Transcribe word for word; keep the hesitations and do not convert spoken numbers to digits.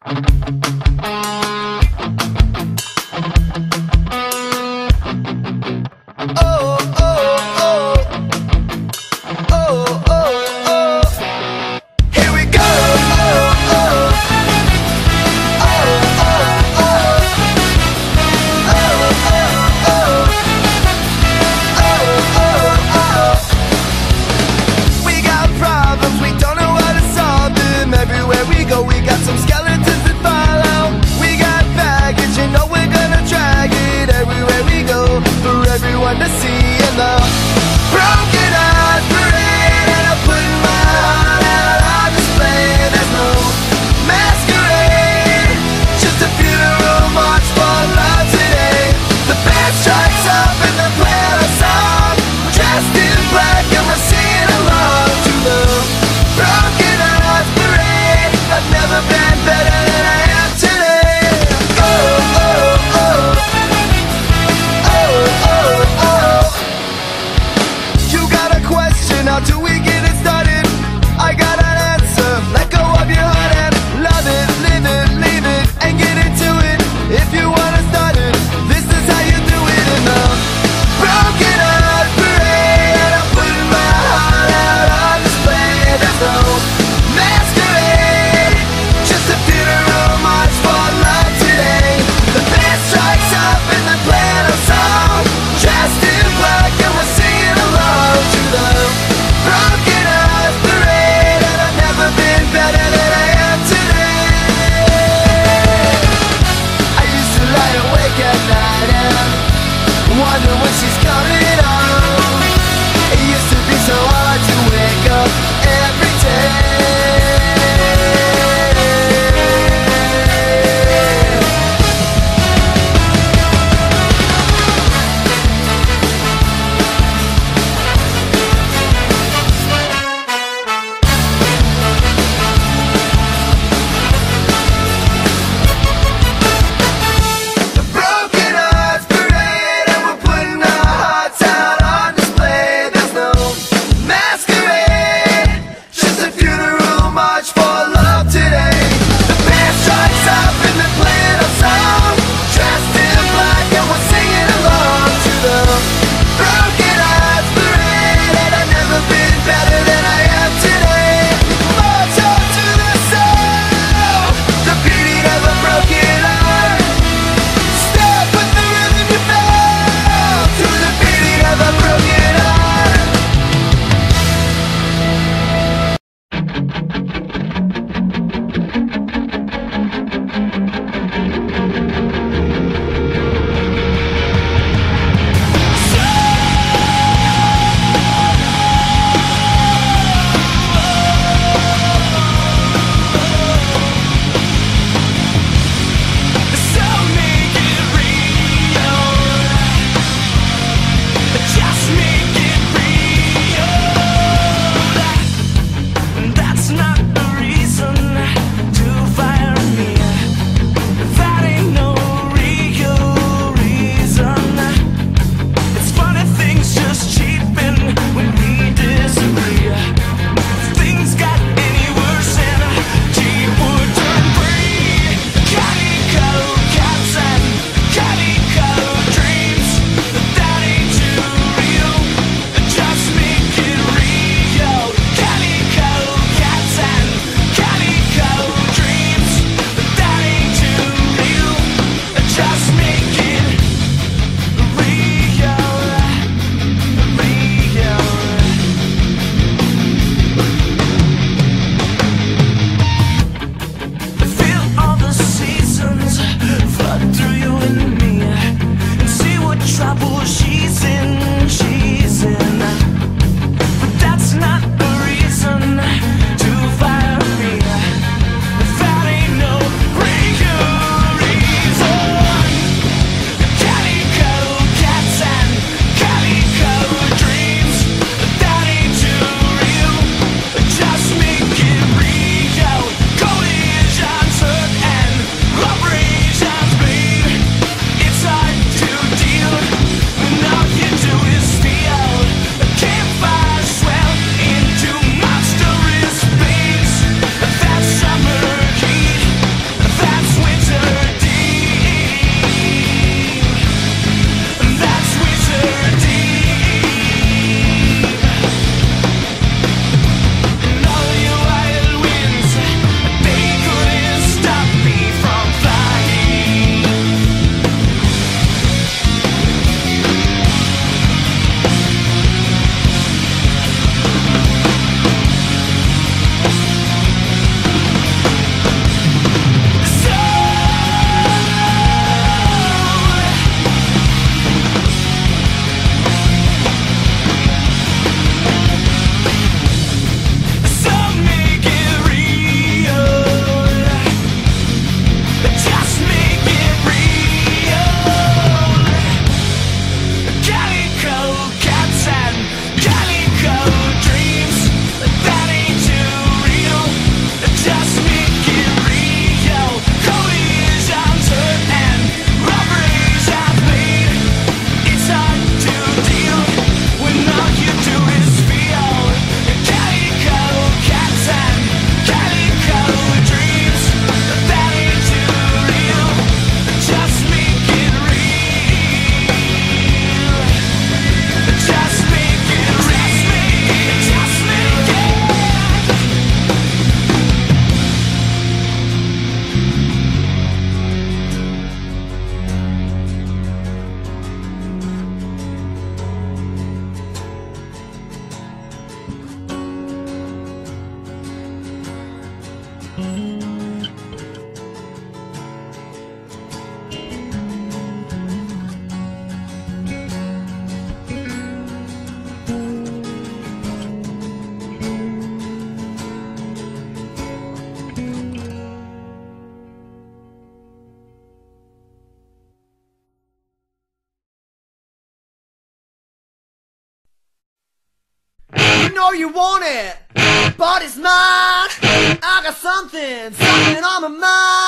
To see in the broken heart parade, and I'm putting my heart out on display. There's no masquerade, just a funeral march for love today. The band strikes up and they're playing a song. We're dressed in black and we're singing along to the broken heart parade. I've never been better than I am today. Oh, oh, oh. How do we get it started? I got an answer. Let go of your heart and love it, live it, leave it, and get into it. If you wanna start it, this is how you do it. In the broken heart parade, and I'm putting my heart out on display. There's no masquerade, just a funeral You know you want it, but it's mine. I got something, something on my mind.